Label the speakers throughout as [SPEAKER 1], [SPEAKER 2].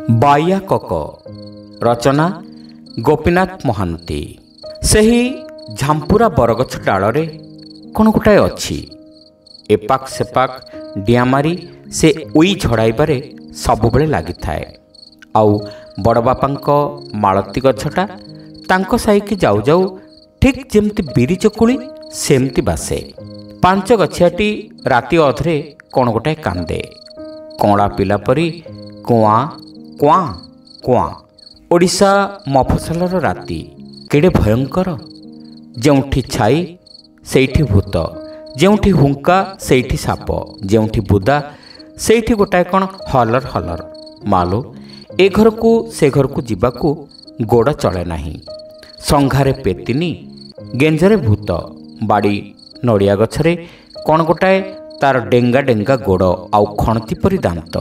[SPEAKER 1] बाया कक रचना गोपीनाथ महांती। सही झांपुरा बरगछ डालरे कौन गोटाए अच्छी एपाक सेपाक डिया मारी से उई झड़ाइबारे सबुबले लगी थाए। आउ बड़ बापांक मालती गछटा तांको साइकी जाऊ जाऊ ठीक जेमती बिरी चकुली सेमती बासे। पांच गछियाटी राति अधरे कौन गोटाए कांदे कौड़ा पिला परी कुआ कुआ कुआ। ओडिशा मफसलर राति केड़े भयंकर। जेउठी छाई सेठी भूत, जेउठी हुंका सेठी साप, जेउठी बुदा सेठी गोटाए कौन हलर हलर। मालो ए घर को से घर को जीवाकू गोड़ चले नहीं। संघारे पेतिनी गेंजरे भूत, बाड़ी नड़िया गछरे कौन गोटाए तार डेंगा डेंगा गोड़ आउ खणती परी दांत।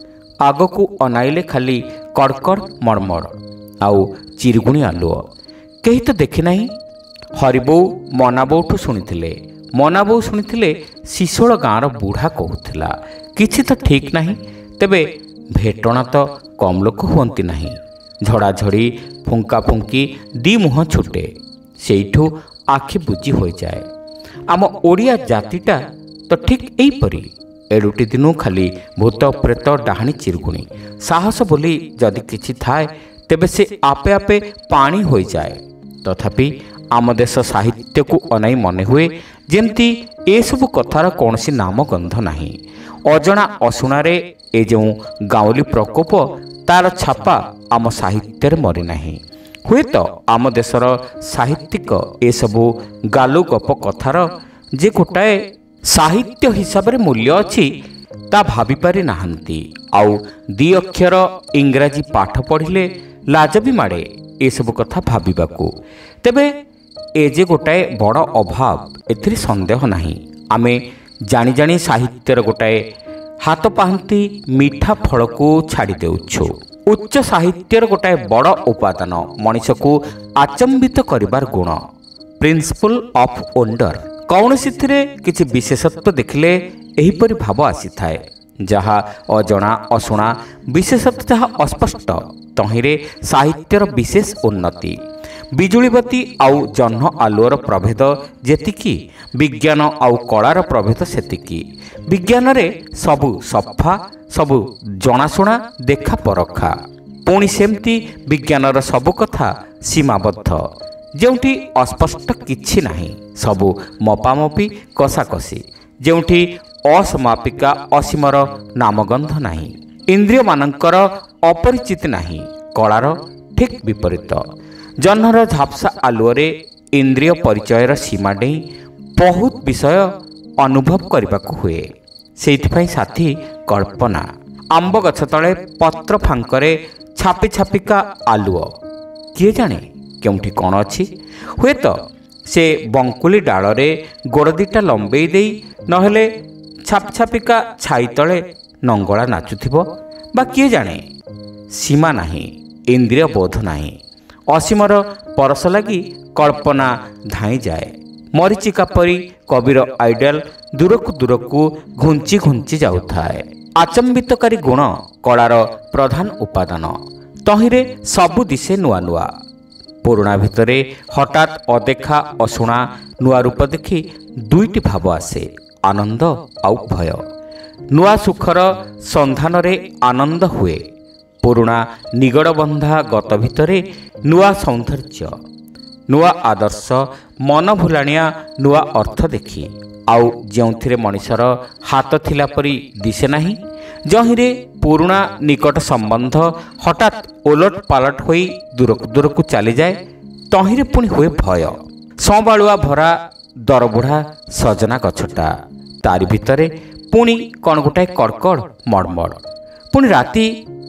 [SPEAKER 1] आगकू अनाइले खाली कड़कड़ मड़मड़ आउ चिरगुणी आलुओ। कहीं तो देखी नहीं। हरिबो मनाबोठू शुणिथिले। मनाबो शुणिथिले शिशोल गाँर बुढ़ा कहूथिला किछि तो ठीक नहीं। तेबे भेटणा तो कम लोक हुअंती नहीं। झड़ाझड़ी फुंका फुंकी दी मुह छुटे सेठू आखि बुझी हो जाए। आम ओडिया जातिटा तो ठीक एहीपरी। एडुटी दिनू खाली भूत प्रेत डाहाणी चिरगुणी साहस बोली जदि किछि थाए तेबे से आपे आपे पानी हो जाए। तथापि आम देश साहित्य को अनाई मने हुए जेमती ए सब कथार कौनसी नाम गंध नहीं। अजणा अशुणारे ए जो गाउली प्रकोप तार छापा आम साहित्य मरी नहीं। हुए तो आम देशर साहित्यिक ए सबु गालु गप कथार जे गोटाए साहित्य हिसाब रे मूल्य अच्छी ता भाभी पारि नाहंती। आउ दी अक्षर इंग्राजी पाठ पढ़िले लाज भी माड़े ए सब कथा भाबिबाकू। तेबे ए जे गोटाए बड़ अभाव एथिरे संदेह नहीं। आमे जानी जानी साहित्यर गोटाए हाथ पाहंती मीठा फल को छाड़ी देउछु। उच्च साहित्यर गोटाए बड़ उपादान मनीष को आचंबित करिबार गुण प्रिंसिपल ऑफ वंडर। कौनसी किछि विशेषत्व देखिले एहीपरि भाव आसी थाए जहा अजणा अशुणा विशेषत्व जहा अस्पष्ट तहिरे साहित्यर विशेष उन्नति। बिजुलीबती आउ जह्न आलुअर प्रभेद जेतिकी विज्ञान आउ कलार प्रभेद सेतिकी। विज्ञान रे सबु सफा सबु जनाशुणा देखा परखा। पुणी सेमती विज्ञानर सबु कथा सीमाबद्ध जेउठी अस्पष्ट किछि नाही। सबु मपामपी कषाकषि जेउठी असमापिका असीमर नामगंध नाही। इंद्रिय मानकर अपरिचित नाही। कलार ठीक विपरीत। जह्नर झापसा आलुअरे इंद्रिय परिचयर सीमा डेई बहुत विषय अनुभव करबाकू हुए। सेइथिपाई साथी कल्पना। आंब गछ तले पत्र फांकरे छापी छापिका आलुओ किए जाने केउठी कौन अच्छी। हुए तो से बंकुली डालरे गोड़ दिटा लंबे देई नहेले छाप छापिका छाई तले नंगला नाचुथिबो बा किए जाने। सीमा नहीं, इंद्रिय बोध नहीं। असीमर परस लगी कल्पना धाई जाए। मरीचिका परी कविर आइडियल दूरकू दूरकू घुंची घुंची जाउथाए। आचंबितकारी गुण कलार प्रधान उपादान। तहिरे सबु दिशे नुआ नुआ। पुरुणा भितरे हठात अदेखा अशुणा नुआ रूप देखी दुईटी भाव आसे आनंद आउ भय। नुआ सुखर संधान रे आनंद हुए। पुरुणा निगड़ बंधा गत भितरे नुआ सौंदर्य नुआ आदर्श मन भुलाणिया नुआ अर्थ देखी आउ जेउथिरे मनीषर हाथ थिला परी दिशे नाही। जहिरे पुरुणा निकट संबंध हठात ओलट पालट होई दूरकू दूरकू चली जाए तहिरे पुणी हुए भय। संबालुआ भरा दरबुढ़ा सजना गछटा तारि भितरे पुणी कौन गोटाए कड़कड़ मड़मड़। पुणी राति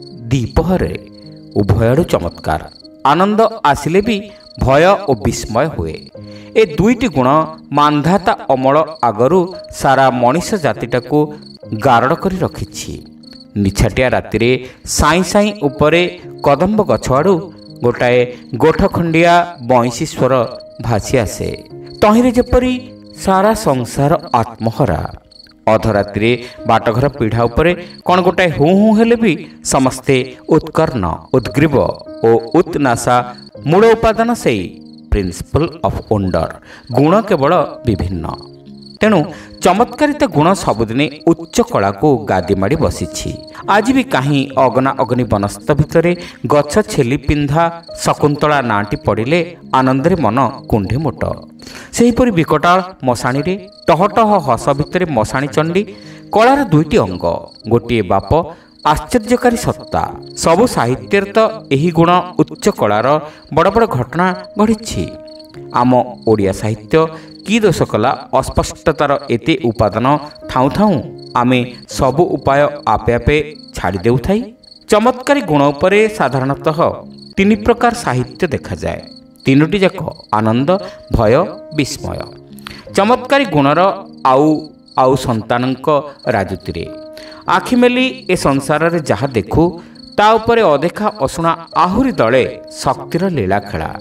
[SPEAKER 1] दीपहरे उभयडु चमत्कार। आनंद आसिले भी भय और विस्मय हुए। ए दुईटी गुण मांधाता अमल आगरू सारा मनीष जातिटाकू गारड़ करी रखिछि। निछाटिया रातिरे साई साई उपरे कदम्ब गछ आड़ू गोटाए गोठ खंडिया बंशी स्वर भासी आसे। तहिरे जेपरी सारा संसार आत्महरा ଅଧରାତିରେ ବାଟଘର ପିଢ଼ା ଉପରେ କ'ଣ ଗୋଟାଏ ହୁଁ ହୁଁ ହେଲେ ବି ସମସ୍ତେ ଉତ୍କର୍ଣ୍ଣ, ଉଦ୍ଗ୍ରୀବ ଓ ଉତ୍ନାଶା। ମୂଳ ଉପାଦାନ ସେଇ ପ୍ରିନ୍ସିପଲ୍ ଅଫ୍ ୱଣ୍ଡର। ଗୁଣ କେବଳ ବିଭିନ୍ନ। ତେଣୁ ଚମତ୍କାରିତା ଗୁଣ ସବୁଦିନେ ଉଚ୍ଚ କଳାକୁ ଗାଦି ମାଡ଼ି ବସିଛି। ଆଜି ବି କାହିଁ ଅଗନା ଅଗ୍ନି ବନସ୍ତ ଭିତରେ ଗଛ ଛେଲି ପିନ୍ଧା ଶକୁନ୍ତଳା ନାଁଟି ପଡ଼ିଲେ ଆନନ୍ଦରେ ମନ କୁଣ୍ଢେ ମୋଟ। ସେହିପରି ବିକଟାଳ ମଶାଣୀରେ ଟହଟହ ହସ ଭିତରେ ମଶାଣୀ ଚଣ୍ଡୀ କଳାର ଦୁଇଟି ଅଙ୍ଗ, ଗୋଟିଏ ବାପ, ଆଶ୍ଚର୍ଯ୍ୟକାରୀ ସତ୍ତା। ସବୁ ସାହିତ୍ୟରେ ତ ଏହି ଗୁଣ ଉଚ୍ଚ କଳାର ବଡ଼ ବଡ଼ ଘଟଣା ଘଟିଛି। ଆମ ଓଡ଼ିଆ ସାହିତ୍ୟ କି ଦୋଷ କଲା ଅସ୍ପଷ୍ଟତାର ଏତେ ଉପାଦାନ ଥାଉଁ ଥାଉଁ ଆମେ ସବୁ ଉପାୟ ଆପେ ଆପେ ଛାଡ଼ି ଦେଉଥାଇ? ଚମତ୍କାରୀ ଗୁଣ ଉପରେ ସାଧାରଣତଃ ତିନି ପ୍ରକାର ସାହିତ୍ୟ ଦେଖାଯାଏ। ତିନୋଟି ଯାକ ଆନନ୍ଦ, ଭୟ, ବିସ୍ମୟ। ଚମତ୍କାରୀ ଗୁଣର ଆଉ ସନ୍ତାନଙ୍କ ରାଜୁତିରେ ଆଖି ମେଲି ଏ ସଂସାରରେ ଯାହା ଦେଖୁ ତା ଉପରେ ଅଦେଖା ଅଶୁଣା ଆହୁରି ଦଳେ ଶକ୍ତିର ଲୀଳା ଖେଳା।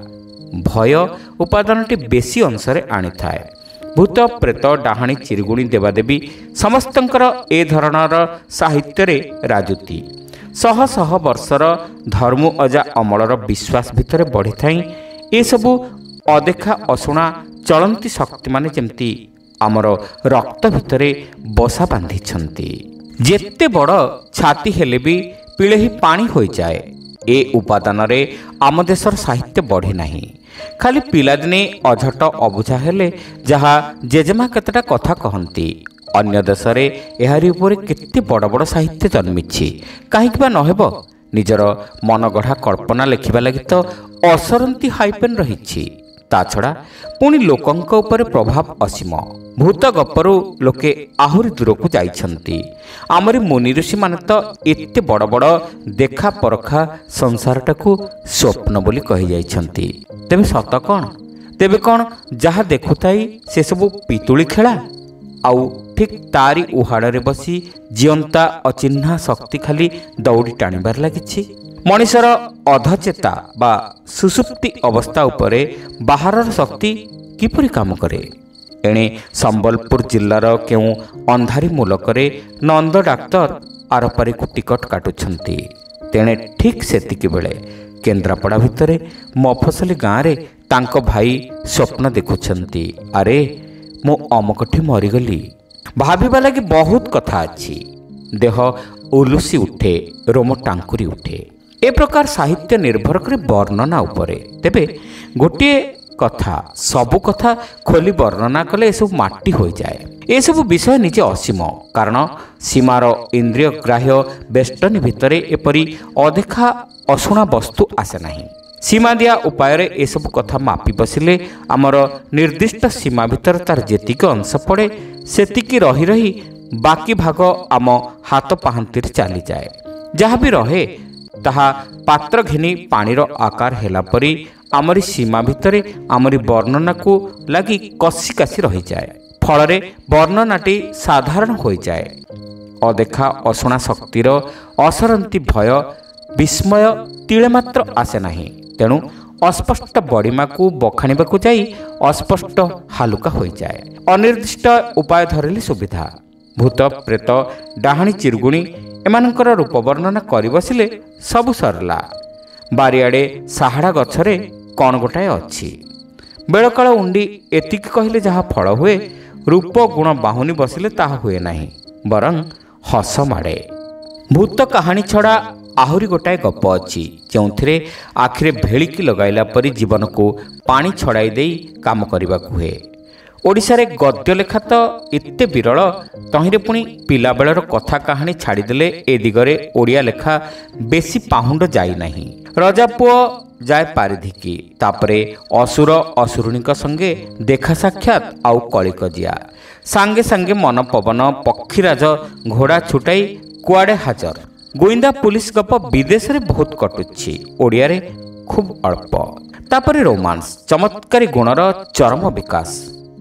[SPEAKER 1] ଭୟ ଉପାଦାନଟି ବେଶୀ ଅଂଶରେ ଆଣିଥାଏ। ଭୂତ, ପ୍ରେତ, ଡାହାଣୀ, ଚିରୁଗୁଣି, ଦେବାଦେବୀ ସମସ୍ତଙ୍କର ଏ ଧରଣର ସାହିତ୍ୟରେ ରାଜୁତି। ଶହ ଶହ ବର୍ଷର ଧର୍ମ ଅଜା ଅମଳର ବିଶ୍ୱାସ ଭିତରେ ବଢ଼ିଥାଇ ଏସବୁ ଅଦେଖା ଅଶୁଣା ଚଳନ୍ତି ଶକ୍ତିମାନେ ଯେମିତି ଆମର ରକ୍ତ ଭିତରେ ବସା ବାନ୍ଧିଛନ୍ତି। ଯେତେ ବଡ଼ ଛାତି ହେଲେ ବି ପିଳେହି ପାଣି ହୋଇଯାଏ। ଏ ଉପାଦାନରେ ଆମ ଦେଶର ସାହିତ୍ୟ ବଢ଼ି ନାହିଁ। ଖାଲି ପିଲାଦିନେ ଅଝଟ ଅବୁଝା ହେଲେ ଯାହା ଜେଜେମା କେତେଟା କଥା କହନ୍ତି। ଅନ୍ୟ ଦେଶରେ ଏହାରି ଉପରେ କେତେ ବଡ଼ ବଡ଼ ସାହିତ୍ୟ ଜନ୍ମିଛି। କାହିଁକି ବା ନହେବ? ନିଜର ମନଗଢ଼ା କଳ୍ପନା ଲେଖିବା ଲାଗି ତ ଅସରନ୍ତି ହାଇପେନ୍ ରହିଛି। ତା ଛଡ଼ା ପୁଣି ଲୋକଙ୍କ ଉପରେ ପ୍ରଭାବ ଅସୀମ। ଭୂତ ଗପରୁ ଲୋକେ ଆହୁରି ଦୂରକୁ ଯାଇଛନ୍ତି। ଆମରି ମୁନି ଋଷିମାନେ ତ ଏତେ ବଡ଼ ବଡ଼ ଦେଖା ପରଖା ସଂସାରଟାକୁ ସ୍ୱପ୍ନ ବୋଲି କହିଯାଇଛନ୍ତି। ତେବେ ସତ କ'ଣ? ତେବେ କ'ଣ ଯାହା ଦେଖୁଥାଇ ସେସବୁ ପିତୁଳି ଖେଳା? ଆଉ ଠିକ୍ ତାରି ଉହାଡ଼ରେ ବସି ଜିଅନ୍ତା ଅଚିହ୍ନା ଶକ୍ତି ଖାଲି ଦୌଡ଼ି ଟାଣିବାରେ ଲାଗିଛି। ମଣିଷର ଅଧଚେତା ବା ସୁଷୁପ୍ତି ଅବସ୍ଥା ଉପରେ ବାହାରର ଶକ୍ତି କିପରି କାମ କରେ? ଏଣେ ସମ୍ବଲପୁର ଜିଲ୍ଲାର କେଉଁ ଅନ୍ଧାରୀ ମୂଲକରେ ନନ୍ଦ ଡାକ୍ତର ଆରପାରିକୁ ଟିକଟ କାଟୁଛନ୍ତି। ତେଣେ ଠିକ୍ ସେତିକିବେଳେ କେନ୍ଦ୍ରାପଡ଼ା ଭିତରେ ମଫସଲି ଗାଁରେ ତାଙ୍କ ଭାଇ ସ୍ୱପ୍ନ ଦେଖୁଛନ୍ତି, ଆରେ ମୁଁ ଅମକଠି ମରିଗଲି। ଭାବିବା ଲାଗି ବହୁତ କଥା ଅଛି। ଦେହ ଉଲୁସି ଉଠେ, ରୋମ ଟାଙ୍କୁରି ଉଠେ। ଏ ପ୍ରକାର ସାହିତ୍ୟ ନିର୍ଭର କରେ ବର୍ଣ୍ଣନା ଉପରେ। ତେବେ ଗୋଟିଏ କଥା, ସବୁ କଥା ଖୋଲି ବର୍ଣ୍ଣନା କଲେ ଏସବୁ ମାଟି ହୋଇଯାଏ। ଏସବୁ ବିଷୟ ନିଜେ ଅସୀମ। କାରଣ ସୀମାର ଇନ୍ଦ୍ରିୟ ଗ୍ରାହ୍ୟ ବେଷ୍ଟନୀ ଭିତରେ ଏପରି ଅଦେଖା ଅଶୁଣା ବସ୍ତୁ ଆସେ ନାହିଁ। ସୀମା ଦିଆ ଉପାୟରେ ଏସବୁ କଥା ମାପି ବସିଲେ ଆମର ନିର୍ଦ୍ଦିଷ୍ଟ ସୀମା ଭିତରେ ତାର ଯେତିକି ଅଂଶ ପଡ଼େ ସେତିକି ରହି ରହି ବାକି ଭାଗ ଆମ ହାତ ପାହାନ୍ତିରେ ଚାଲିଯାଏ। ଯାହା ବି ରହେ ତାହା ପାତ୍ର ଘେନି ପାଣିର ଆକାର ହେଲା ପରି ଆମରି ସୀମା ଭିତରେ ଆମରି ବର୍ଣ୍ଣନାକୁ ଲାଗି କଷି କାଶି ରହିଯାଏ। ଫଳରେ ବର୍ଣ୍ଣନାଟି ସାଧାରଣ ହୋଇଯାଏ। ଅଦେଖା ଅଶୁଣା ଶକ୍ତିର ଅସରନ୍ତି ଭୟ, ବିସ୍ମୟ ତିଳେ ମାତ୍ର ଆସେ ନାହିଁ। ତେଣୁ ଅସ୍ପଷ୍ଟ ବଡ଼ିମାକୁ ବଖାଣିବାକୁ ଯାଇ ଅସ୍ପଷ୍ଟ ହାଲୁକା ହୋଇଯାଏ। ଅନିର୍ଦ୍ଦିଷ୍ଟ ଉପାୟ ଧରିଲେ ସୁବିଧା। ଭୂତ, ପ୍ରେତ, ଡାହାଣୀ, ଚିରୁଗୁଣି ଏମାନଙ୍କର ରୂପ ବର୍ଣ୍ଣନା କରି ବସିଲେ ସବୁ ସରିଲା। ବାରିଆଡ଼େ ସାହାଡ଼ା ଗଛରେ କ'ଣ ଗୋଟାଏ ଅଛି। ବେଳକାଳ ଉଣ୍ଡି ଏତିକି କହିଲେ ଯାହା ଫଳ ହୁଏ, ରୂପ ଗୁଣ ବାହୁନି ବସିଲେ ତାହା ହୁଏ ନାହିଁ, ବରଂ ହସ ମାଡ଼େ। ଭୂତ କାହାଣୀ ଛଡ଼ା ଆହୁରି ଗୋଟାଏ ଗପ ଅଛି, ଯେଉଁଥିରେ ଆଖିରେ ଭେଳିକି ଲଗାଇଲା ପରି ଜୀବନକୁ ପାଣି ଛଡ଼ାଇ ଦେଇ କାମ କରିବାକୁ ହୁଏ। ଓଡ଼ିଶାରେ ଗଦ୍ୟ ଲେଖା ତ ଏତେ ବିରଳ, ତହିଁରେ ପୁଣି ପିଲାବେଳର କଥା କାହାଣୀ ଛାଡ଼ିଦେଲେ ଏ ଦିଗରେ ଓଡ଼ିଆ ଲେଖା ବେଶୀ ପାହୁଣ୍ଡ ଯାଇନାହିଁ। ରଜାପୁଅ ଯାଏ ପାରିଧିକି, ତାପରେ ଅସୁର ଅସୁରୁଣୀଙ୍କ ସଙ୍ଗେ ଦେଖା ସାକ୍ଷାତ, ଆଉ କଳିକଜିଆ। ସାଙ୍ଗେ ସାଙ୍ଗେ ମନ ପବନ ପକ୍ଷୀରାଜ ଘୋଡ଼ା ଛୁଟାଇ କୁଆଡ଼େ ହାଜର। ଗୋଇନ୍ଦା ପୁଲିସ ଗପ ବିଦେଶରେ ବହୁତ କଟୁଛି, ଓଡ଼ିଆରେ ଖୁବ୍ ଅଳ୍ପ। ତାପରେ ରୋମାନ୍ସ, ଚମତ୍କାରୀ ଗୁଣର ଚରମ ବିକାଶ।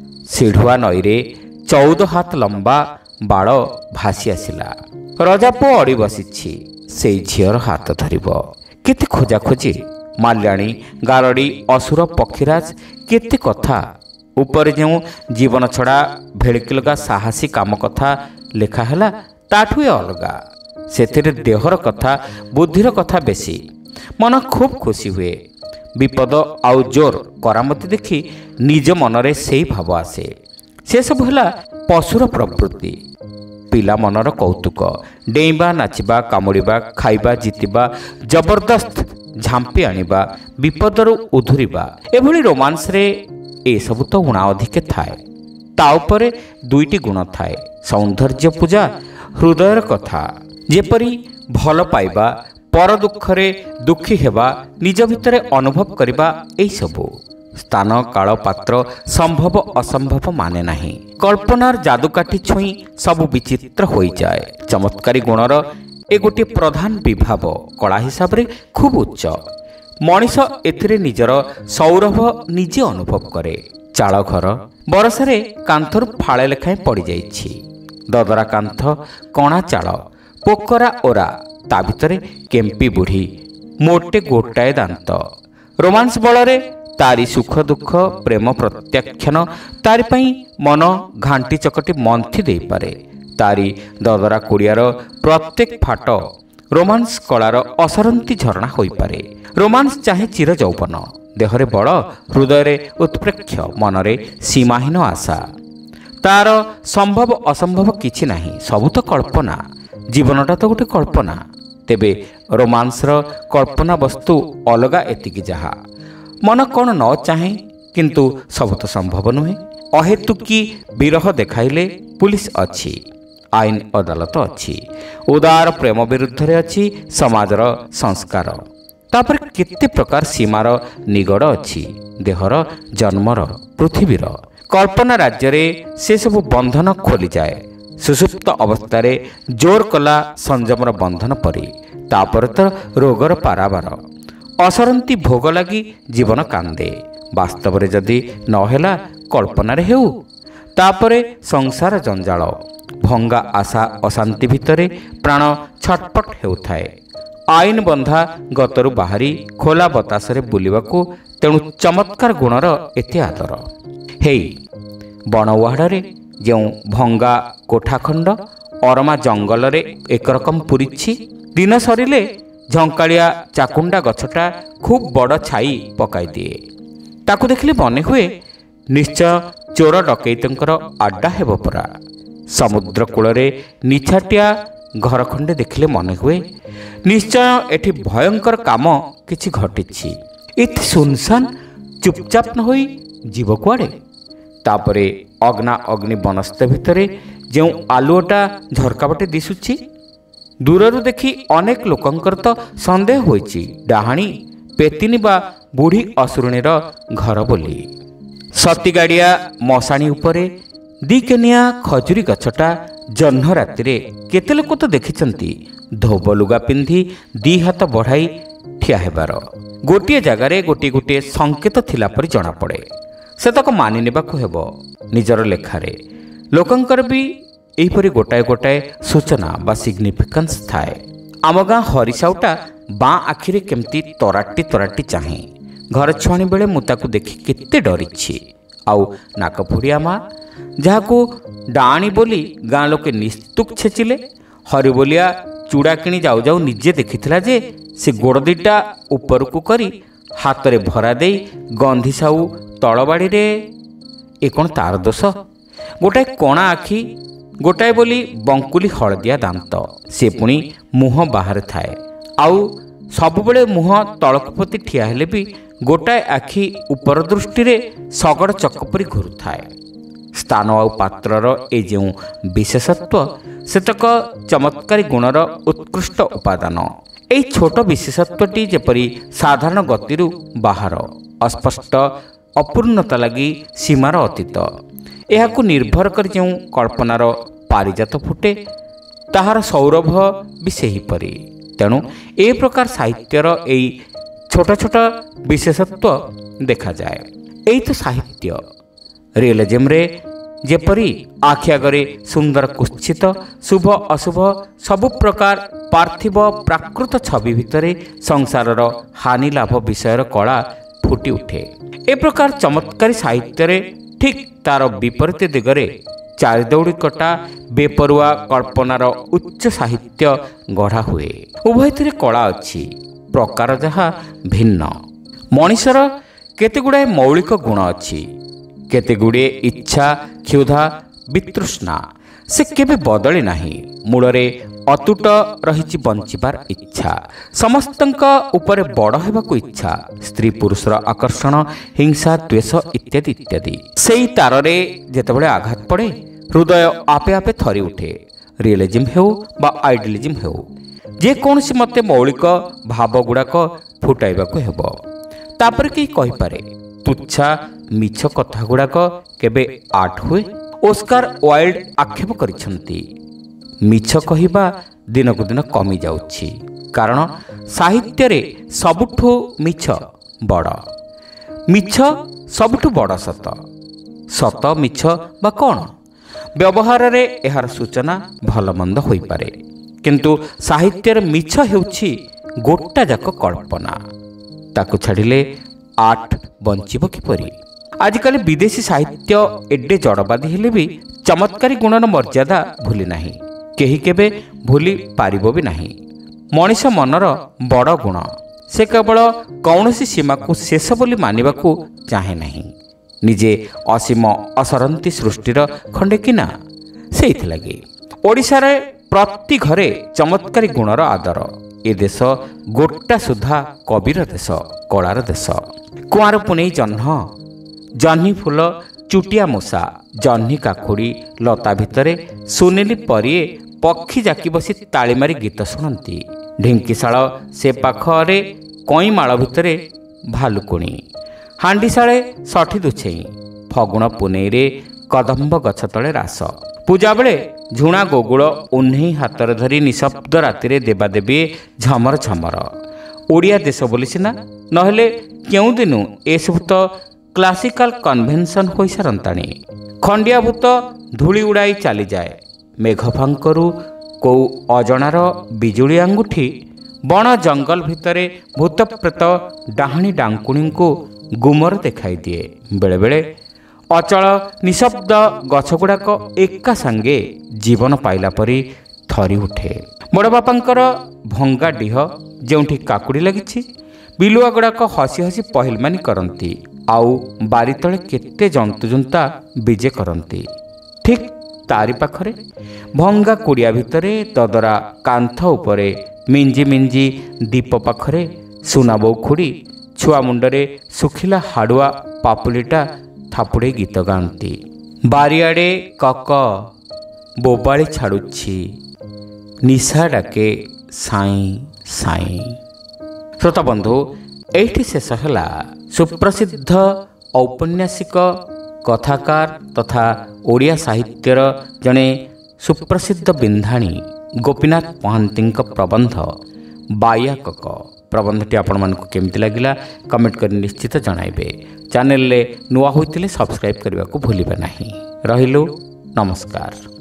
[SPEAKER 1] ସିଢୁଆ ନଈରେ 14 ହାତ ଲମ୍ବା ବାଳ ଭାସି ଆସିଲା। ରଜାପୁଅ ଅଡ଼ି ବସିଛି, ସେଇ ଝିଅର ହାତ ଧରିବ। କେତେ ଖୋଜାଖୋଜି, ମାଲ୍ୟାଣୀ, ଗାରଡ଼ି, ଅସୁର, ପକ୍ଷୀରାଜ, କେତେ କଥା। ଉପରେ ଯେଉଁ ଜୀବନ ଛଡ଼ା ଭେଳିକି ଲଗା ସାହସୀ କାମ କଥା ଲେଖା ହେଲା ତାଠୁ ଏ ଅଲଗା। ସେଥିରେ ଦେହର କଥା ବୁଦ୍ଧିର କଥା ବେଶୀ। ମନ ଖୁବ୍ ଖୁସି ହୁଏ। ବିପଦ ଆଉ ଜୋର କରାମତି ଦେଖି ନିଜ ମନରେ ସେଇ ଭାବ ଆସେ। ସେସବୁ ହେଲା ପଶୁର ପ୍ରବୃତ୍ତି। ପିଲା ମନର କୌତୁକ, ଡେଇଁବା, ନାଚିବା, କାମୁଡ଼ିବା, ଖାଇବା, ଜିତିବା, ଜବରଦସ୍ତ ଝାମ୍ପି ଆଣିବା, ବିପଦରୁ ଉଧୁରିବା, ଏଭଳି ରୋମାନ୍ସରେ ଏସବୁ ତ ଉଣା ଅଧିକେ ଥାଏ। ତା ଉପରେ ଦୁଇଟି ଗୁଣ ଥାଏ, ସୌନ୍ଦର୍ଯ୍ୟ ପୂଜା, ହୃଦୟର କଥା। ଯେପରି ଭଲ ପାଇବା, ପର ଦୁଃଖରେ ଦୁଃଖୀ ହେବା, ନିଜ ଭିତରେ ଅନୁଭବ କରିବା, ଏଇସବୁ। ସ୍ଥାନ, କାଳ, ପାତ୍ର ସମ୍ଭବ ଅସମ୍ଭବ ମାନେ ନାହିଁ। କଳ୍ପନାର ଯାଦୁକାଠି ଛୁଇଁ ସବୁ ବିଚିତ୍ର ହୋଇଯାଏ। ଚମତ୍କାରୀ ଗୁଣର ଏ ଗୋଟିଏ ପ୍ରଧାନ ବିଭାବ କଳା ହିସାବରେ ଖୁବ୍ ଉଚ୍ଚ। ମଣିଷ ଏଥିରେ ନିଜର ସୌରଭ ନିଜେ ଅନୁଭବ କରେ। ଚାଳଘର ବରଷାରେ କାନ୍ଥରୁ ଫାଳେ ଲେଖାଏଁ ପଡ଼ିଯାଇଛି। ଦଦରା କାନ୍ଥ, କଣା ଚାଳ, ପୋକରା ଓରା, ତା ଭିତରେ କେମ୍ପି ବୁଢ଼ୀ, ମୋଟେ ଗୋଟାଏ ଦାନ୍ତ। ରୋମାନ୍ସ ବଳରେ ତାରି ସୁଖ ଦୁଃଖ, ପ୍ରେମ ପ୍ରତ୍ୟାଖ୍ୟାନ ତାରି ପାଇଁ ମନ ଘାଣ୍ଟି ଚକଟି ମନ୍ଥି ଦେଇପାରେ। ତାରି ଦଦରା କୁଡ଼ିଆର ପ୍ରତ୍ୟେକ ଫାଟ ରୋମାନ୍ସ କଳାର ଅସରନ୍ତି ଝରଣା ହୋଇପାରେ। ରୋମାନ୍ସ ଚାହେଁ ଚିର ଯୌବନ, ଦେହରେ ବଳ, ହୃଦୟରେ ଉତ୍ପ୍ରେକ୍ଷ, ମନରେ ସୀମାହୀନ ଆଶା। ତାର ସମ୍ଭବ ଅସମ୍ଭବ କିଛି ନାହିଁ, ସବୁ ତ କଳ୍ପନା। ଜୀବନଟା ତ ଗୋଟେ କଳ୍ପନା। ତେବେ ରୋମାନ୍ସର କଳ୍ପନା ବସ୍ତୁ ଅଲଗା ଏତିକି ଯାହା ମନ କ'ଣ ନ ଚାହେଁ, କିନ୍ତୁ ସବୁ ତ ସମ୍ଭବ ନୁହେଁ। ଅହେତୁକି ବିରହ ଦେଖାଇଲେ ପୁଲିସ ଅଛି, ଆଇନ ଅଦାଲତ ଅଛି, ଉଦାର ପ୍ରେମ ବିରୁଦ୍ଧରେ ଅଛି ସମାଜର ସଂସ୍କାର। ତାପରେ କେତେ ପ୍ରକାର ସୀମାର ନିଗଡ଼ ଅଛି, ଦେହର, ଜନ୍ମର, ପୃଥିବୀର। କଳ୍ପନା ରାଜ୍ୟରେ ସେସବୁ ବନ୍ଧନ ଖୋଲିଯାଏ। ସୁଷୁପ୍ତ ଅବସ୍ଥାରେ ଜୋର କଲା ସଂଯମର ବନ୍ଧନ ପରି। ତାପରେ ତ ରୋଗର ପାରାବାର। ଅସରନ୍ତି ଭୋଗ ଲାଗି ଜୀବନ କାନ୍ଦେ। ବାସ୍ତବରେ ଯଦି ନ ହେଲା, କଳ୍ପନାରେ ହେଉ। ତାପରେ ସଂସାର ଜଞ୍ଜାଳ, ଭଙ୍ଗା ଆଶା, ଅଶାନ୍ତି ଭିତରେ ପ୍ରାଣ ଛଟପଟ ହେଉଥାଏ। ଆଇନ ବନ୍ଧା ଗତରୁ ବାହାରି ଖୋଲା ବତାସରେ ବୁଲିବାକୁ ତେଣୁ ଚମତ୍କାର ଗୁଣର ଏତେ ଆଦର। ହେଇ ବଣଉହାଡ଼ରେ ଯେଉଁ ଭଙ୍ଗା କୋଠାଖଣ୍ଡ ଅରମା ଜଙ୍ଗଲରେ ଏକରକମ ପୂରିଛି, ଦିନ ସରିଲେ ଝଙ୍କାଳିଆ ଚାକୁଣ୍ଡା ଗଛଟା ଖୁବ୍ ବଡ଼ ଛାଇ ପକାଇଦିଏ। ତାକୁ ଦେଖିଲେ ମନେ ହୁଏ ନିଶ୍ଚୟ ଚୋର ଡକେଇତଙ୍କର ଆଡ୍ଡା ହେବ ପରା। ସମୁଦ୍ର କୂଳରେ ନିଛାଟିଆ ଘର ଖଣ୍ଡେ ଦେଖିଲେ ମନେ ହୁଏ ନିଶ୍ଚୟ ଏଠି ଭୟଙ୍କର କାମ କିଛି ଘଟିଛି। ଏତେ ସୁନସାନ ଚୁପଚାପ ନ ହୋଇ ଯିବ କୁଆଡ଼େ? ତାପରେ ଅଗ୍ନା ଅଗ୍ନି ବନସ୍ତ ଭିତରେ ଯେଉଁ ଆଲୁଅଟା ଝରକାପଟେ ଦିଶୁଛି, ଦୂରରୁ ଦେଖି ଅନେକ ଲୋକଙ୍କର ତ ସନ୍ଦେହ ହୋଇଛି ଡାହାଣୀ, ପେତିନୀ ବା ବୁଢ଼ୀ ଅସୁରୁଣୀର ଘର ବୋଲି। ସତୀଗାଡ଼ିଆ ମଶାଣୀ ଉପରେ ଦିକେନିଆ ଖଜୁରୀ ଗଛଟା ଜହ୍ନ ରାତିରେ କେତେ ଲୋକ ତ ଦେଖିଛନ୍ତି ଧୋବ ଲୁଗା ପିନ୍ଧି ଦି ହାତ ବଢ଼ାଇ ଠିଆ ହେବାର। ଗୋଟିଏ ଜାଗାରେ ଗୋଟିଏ ଗୋଟିଏ ସଙ୍କେତ ଥିଲା ପରି ଜଣାପଡ଼େ। ସେତକ ମାନି ନେବାକୁ ହେବ ନିଜର ଲେଖାରେ। ଲୋକଙ୍କର ବି ଏହିପରି ଗୋଟାଏ ଗୋଟାଏ ସୂଚନା ବା ସିଗ୍ନିଫିକାନ୍ସ ଥାଏ। ଆମ ଗାଁ ହରିସାଉଟା ବାଁ ଆଖିରେ କେମିତି ତରାଟି ତରାଟି ଚାହେଁ। ଘର ଛୁଆଣି ବେଳେ ମୁଁ ତାକୁ ଦେଖି କେତେ ଡରିଛି। ଆଉ ନାକଫୁଡ଼ିଆ ମା, ଯାହାକୁ ଡାଆଣୀ ବୋଲି ଗାଁ ଲୋକେ ନିସ୍ତୁକ ଛେଚିଲେ, ହରିବୋଲିଆ ଚୁଡ଼ା କିଣି ଯାଉ ଯାଉ ନିଜେ ଦେଖିଥିଲା ଯେ ସେ ଗୋଡ଼ ଦିଟା ଉପରକୁ କରି ହାତରେ ଭରା ଦେଇ ଗନ୍ଧି ସାଉ ତଳବାଡ଼ିରେ। ଏ କ'ଣ ତାର ଦୋଷ? ଗୋଟାଏ କଣା ଆଖି, ଗୋଟାଏ ବୋଲି ବଙ୍କୁଲି ହଳଦିଆ ଦାନ୍ତ, ସେ ପୁଣି ମୁହଁ ବାହାରେ ଥାଏ। ଆଉ ସବୁବେଳେ ମୁହଁ ତଳକୁ ପୋତି ଠିଆ ହେଲେ ବି ଗୋଟାଏ ଆଖି ଉପର ଦୃଷ୍ଟିରେ ଶଗଡ଼ ଚକ ପରି ଘୁରୁଥାଏ। ସ୍ଥାନ ଆଉ ପାତ୍ରର ଏ ଯେଉଁ ବିଶେଷତ୍ୱ, ସେତକ ଚମତ୍କାରୀ ଗୁଣର ଉତ୍କୃଷ୍ଟ ଉପାଦାନ। ଏହି ଛୋଟ ବିଶେଷତ୍ୱଟି ଯେପରି ସାଧାରଣ ଗତିରୁ ବାହାର, ଅସ୍ପଷ୍ଟ, ଅପୂର୍ଣ୍ଣତା ଲାଗି ସୀମାର ଅତୀତ। ଏହାକୁ ନିର୍ଭର କରି ଯେଉଁ କଳ୍ପନାର ପାରିଜାତ ଫୁଟେ, ତାହାର ସୌରଭ ବି ସେହିପରି। ତେଣୁ ଏ ପ୍ରକାର ସାହିତ୍ୟର ଏଇ ଛୋଟ ଛୋଟ ବିଶେଷତ୍ୱ ଦେଖାଯାଏ। ଏଇ ତ ସାହିତ୍ୟ। ରିଏଲିଜିମ୍ରେ ଯେପରି ଆଖି ଆଗରେ ସୁନ୍ଦର କୁତ୍ସିତ ଶୁଭ ଅଶୁଭ ସବୁ ପ୍ରକାର ପାର୍ଥିବ ପ୍ରାକୃତ ଛବି ଭିତରେ ସଂସାରର ହାନି ଲାଭ ବିଷୟର କଳା ଫୁଟି ଉଠେ। ଏ ପ୍ରକାର ଚମତ୍କାରୀ ସାହିତ୍ୟରେ ଠିକ୍ ତାର ବିପରୀତ ଦିଗରେ ଚାରିଦୌଡ଼ି କଟା ବେପରୁଆ କଳ୍ପନାର ଉଚ୍ଚ ସାହିତ୍ୟ ଗଢ଼ା ହୁଏ। ଉଭୟଥିରେ କଳା ଅଛି, ପ୍ରକାର ଯାହା ଭିନ୍ନ। ମଣିଷର କେତେଗୁଡ଼ାଏ ମୌଳିକ ଗୁଣ ଅଛି, କେତେଗୁଡ଼ିଏ ଇଚ୍ଛା, କ୍ଷୁଧା, ବିତୃଷ୍ଣା। ସେ କେବେ ବଦଳି ନାହିଁ। ମୂଳରେ ଅତୁଟ ରହିଛି ବଞ୍ଚିବାର ଇଚ୍ଛା, ସମସ୍ତଙ୍କ ଉପରେ ବଡ଼ ହେବାକୁ ଇଚ୍ଛା, ସ୍ତ୍ରୀ ପୁରୁଷର ଆକର୍ଷଣ, ହିଂସା, ଦ୍ୱେଷ ଇତ୍ୟାଦି ଇତ୍ୟାଦି। ସେଇ ତାରରେ ଯେତେବେଳେ ଆଘାତ ପଡ଼େ ହୃଦୟ ଆପେ ଆପେ ଥରି ଉଠେ। ରିଏଲିଜିମ୍ ହେଉ ବା ଆଇଡିଆଲିଜିମ୍ ହେଉ, ଯେକୌଣସି ମତେ ମୌଳିକ ଭାବଗୁଡ଼ାକ ଫୁଟାଇବାକୁ ହେବ। ତାପରେ କେହି କହିପାରେ ତୁଚ୍ଛା ମିଛ କଥାଗୁଡ଼ାକ କେବେ ଆର୍ଟ ହୁଏ? ଓସ୍କାର ୱାଇଲ୍ଡ ଆକ୍ଷେପ କରିଛନ୍ତି, ମିଛ କହିବା ଦିନକୁ ଦିନ କମି ଯାଉଛି, କାରଣ ସାହିତ୍ୟରେ ସବୁଠୁ ମିଛ ବଡ଼, ମିଛ ସବୁଠୁ ବଡ଼ ସତ। ସତ ମିଛ ବା କ'ଣ? ବ୍ୟବହାରରେ ଏହାର ସୂଚନା ଭଲ ମନ୍ଦ ହୋଇପାରେ, କିନ୍ତୁ ସାହିତ୍ୟରେ ମିଛ ହେଉଛି ଗୋଟା ଯାକ କଳ୍ପନା। ତାକୁ ଛାଡ଼ିଲେ ଆର୍ଟ ବଞ୍ଚିବ କିପରି? ଆଜିକାଲି ବିଦେଶୀ ସାହିତ୍ୟ ଏଡ଼େ ଜଡ଼ବାଦୀ ହେଲେ ବି ଚମତ୍କାରୀ ଗୁଣର ମର୍ଯ୍ୟାଦା ଭୁଲି ନାହିଁ, କେହି କେବେ ଭୁଲି ପାରିବ ବି ନାହିଁ। ମଣିଷ ମନର ବଡ଼ ଗୁଣ, ସେ କେବଳ କୌଣସି ସୀମାକୁ ଶେଷ ବୋଲି ମାନିବାକୁ ଚାହେଁ ନାହିଁ। ନିଜେ ଅସୀମ ଅସରନ୍ତି ସୃଷ୍ଟିର ଖଣ୍ଡେ କିନା। ସେଇଥିଲାଗି ଓଡ଼ିଶାରେ ପ୍ରତି ଘରେ ଚମତ୍କାରୀ ଗୁଣର ଆଦର। ଏ ଦେଶ ଗୋଟା ସୁଦ୍ଧା କବିର ଦେଶ, କଳାର ଦେଶ। କୁଆଁର ପୁନେଇ ଜହ୍ନ, ଜହ୍ନି ଫୁଲ, ଚୁଟିଆ ମୂଷା, ଜହ୍ନି କାକୁଡ଼ି ଲତା ଭିତରେ ସୁନେଲି ପରିଏ ପକ୍ଷୀ ଜାକି ବସି ତାଳିମାରି ଗୀତ ଶୁଣନ୍ତି। ଢିଙ୍କିଶାଳ ସେ ପାଖରେ କଇଁମାଳ ଭିତରେ ଭାଲୁକୁଣି, ହାଣ୍ଡିଶାଳେ ଷଠି ଦୁଛେଇ, ଫଗୁଣ ପୁନେଇରେ କଦମ୍ବ ଗଛ ତଳେ ରାସ। ପୂଜାବେଳେ ଝୁଣା ଗୋଗୁଳ ଉହ୍ନେଇ ହାତରେ ଧରି ନିଶବ୍ଦ ରାତିରେ ଦେବାଦେବୀ ଝମର ଝମର। ଓଡ଼ିଆ ଦେଶ ବୋଲି ସିନା, ନହେଲେ କେଉଁଦିନୁ ଏସବୁ ତ କ୍ଲାସିକାଲ କନଭେନସନ୍ ହୋଇସାରନ୍ତାଣି। ଖଣ୍ଡିଆ ଭୂତ ଧୂଳି ଉଡ଼ାଇ ଚାଲିଯାଏ ମେଘ ଫାଙ୍କରୁ କୋଉ ଅଜଣାର ବିଜୁଳି ଆଙ୍ଗୁଠି। ବଣ ଜଙ୍ଗଲ ଭିତରେ ଭୂତ ପ୍ରେତ ଡାହାଣୀ ଡାଙ୍କୁଣୀଙ୍କୁ ଗୁମର ଦେଖାଇ ଦିଏ। ବେଳେବେଳେ ଅଚଳ ନିଶବ୍ଦ ଗଛଗୁଡ଼ାକ ଏକା ସାଙ୍ଗେ ଜୀବନ ପାଇଲା ପରି ଥରି ଉଠେ। ବଡ଼ବାପାଙ୍କର ଭଙ୍ଗା ଡିହ ଯେଉଁଠି କାକୁଡ଼ି ଲାଗିଛି, ବିଲୁଆ ଗୁଡ଼ାକ ହସି ହସି ପହିଲମାନି କରନ୍ତି, ଆଉ ବାରିତଳେ କେତେ ଜନ୍ତୁଜୁନ୍ତା ବିଜେ କରନ୍ତି। ଠିକ୍ ତାରି ପାଖରେ ଭଙ୍ଗା କୁଡ଼ିଆ ଭିତରେ ଦଦରା କାନ୍ଥ ଉପରେ ମିଞ୍ଜି ମିଞ୍ଜି ଦୀପ ପାଖରେ ସୁନାବୋଉ ଖୁଡ଼ି ଛୁଆ ମୁଣ୍ଡରେ ଶୁଖିଲା ହାଡ଼ୁଆ ପାପୁଲିଟା ଥାପୁଡ଼େଇ ଗୀତ ଗାଆନ୍ତି। ବାରିଆଡ଼େ କକ ବୋବାଳି ଛାଡ଼ୁଛି, ନିଶା ଡାକେ ସାଇଁ ସାଇଁ। ଶ୍ରୋତା ବନ୍ଧୁ, ଏଇଠି ଶେଷ ହେଲା ସୁପ୍ରସିଦ୍ଧ ଔପନ୍ୟାସିକ, କଥାକାର ତଥା ଓଡ଼ିଆ ସାହିତ୍ୟର ଜଣେ ସୁପ୍ରସିଦ୍ଧ ବିନ୍ଧାଣୀ ଗୋପୀନାଥ ମହାନ୍ତିଙ୍କ ପ୍ରବନ୍ଧ ବାଇଆ କକ। ପ୍ରବନ୍ଧଟି ଆପଣମାନଙ୍କୁ କେମିତି ଲାଗିଲା କମେଣ୍ଟ କରି ନିଶ୍ଚିତ ଜଣାଇବେ। ଚ୍ୟାନେଲରେ ନୂଆ ହୋଇଥିଲେ ସବସ୍କ୍ରାଇବ୍ କରିବାକୁ ଭୁଲିବେ ନାହିଁ। ରହିଲୁ, ନମସ୍କାର।